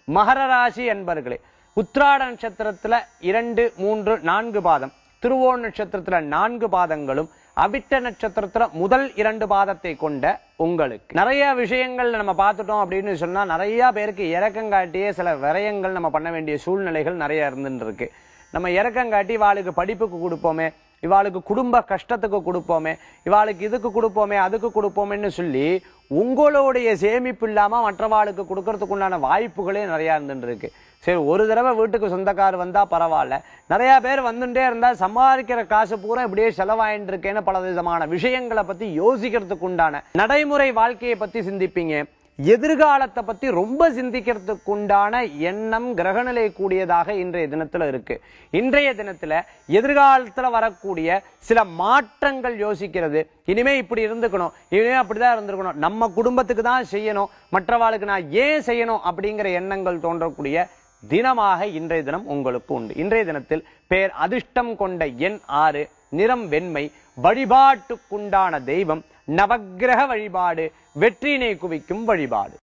மகர ராசி என்பர்களே, உத்திராட நட்சத்திரத்துல 2, 3, 4 பாதம், திருவோண நட்சத்திரத்துல 4 பாதங்களும், அவிட்ட நட்சத்திரத்துல முதல் 2 பாதத்தை கொண்ட உங்களுக்கு நிறைய விஷயங்கள் நம்ம பார்த்துட்டோம் அப்படின்னு சொன்னா, நிறைய பேருக்கு இறக்கங்காட்டியே சில விரயங்கள் நம்ம பண்ண வேண்டிய சூழ்நிலைகள் நிறைய இருந்துட்டு இருக்கு. நம்ம இறக்கங்காட்டி இவாளுக்கு படிப்புக்கு கொடுப்போமே, இவாளுக்கு குடும்ப கஷ்டத்துக்கு கொடுப்போமே, இவாளுக்கு இதுக்கு கொடுப்போமே, அதுக்கு கொடுப்போமேன்னு சொல்லி உங்களுடைய சேமிப்பு இல்லாம மற்றவாளுக்கு கொடுக்கறதுக்கு உண்டான வாய்ப்புகளே நிறைய இருந்துட்டு இருக்கு. சரி, ஒரு தடவை வீட்டுக்கு சொந்தக்கார் வந்தா பரவாயில்ல, நிறைய பேர் வந்துட்டே இருந்தா சம்பாதிக்கிற காசு பூரா இப்படியே செலவாயின்னு இருக்கேன்னு பல விதமான விஷயங்களை பத்தி யோசிக்கிறதுக்கு உண்டான நடைமுறை வாழ்க்கையை பத்தி சிந்திப்பீங்க. எதிர்காலத்தை பத்தி ரொம்ப சிந்திக்கிறதுக்கு உண்டான எண்ணம் கிரகநிலை கூடியதாக இன்றைய தினத்துல இருக்கு. இன்றைய தினத்துல எதிர்காலத்துல வரக்கூடிய சில மாற்றங்கள் யோசிக்கிறது. இனிமே இப்படி இருந்துக்கணும், இனிமே அப்படிதான் இருந்திருக்கணும், நம்ம குடும்பத்துக்கு தான் செய்யணும், மற்றவாளுக்கு நான் ஏன் செய்யணும் அப்படிங்கிற எண்ணங்கள் தோன்றக்கூடிய தினமாக இன்றைய தினம் உங்களுக்கு உண்டு. இன்றைய தினத்தில் பேர் அதிர்ஷ்டம் கொண்ட எண் 6, நிறம் வெண்மை, வழிபாட்டுக்குண்டான தெய்வம் நவக்கிரக வழிபாடு, வெற்றினை குவிக்கும் வழிபாடு.